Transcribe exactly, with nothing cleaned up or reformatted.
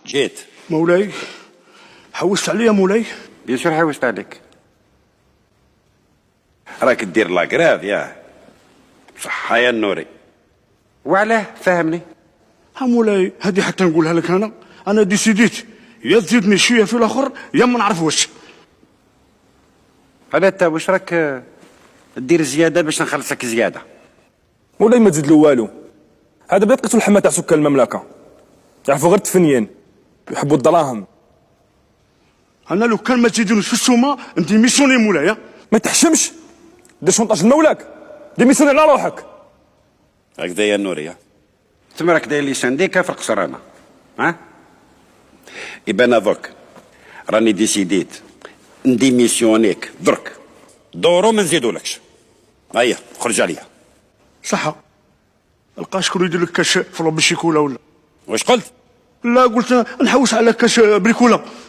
جيت مولاي. حوست عليا مولاي؟ بيان سور حوست عليك. راك دير لاكراف ياه. صحة يا النوري. وعلاه فهمني. ها مولاي هادي حتى نقولها لك انا انا ديسيديت يا تزيدني شويه في الاخر يا ما نعرف واش. على تا واش راك دير زياده باش نخلصك زياده؟ مولاي ما تزيد له والو. هذا بدا لقيتو الحمى تاع سكان المملكه يعرفوا غير التفنيين يحبوا الدراهم. انا لو كان ما تزيدونيش في السومه نديميسيوني مولاي. ما تحشمش دير شونطاج لمولاك ديميسيوني على روحك. هكذا يا النوري. تما راك داير لي سانديكا في القصر انا ها. يبان دوك راني ديسيديت نديميسيونيك درك دورو ما نزيدولكش. هيا خرج عليا. صح لقى شكون يدير لك كاش في لوبي شيكولا ولا واش قلت؟ لا قلت نحوس على كاش بريكولا.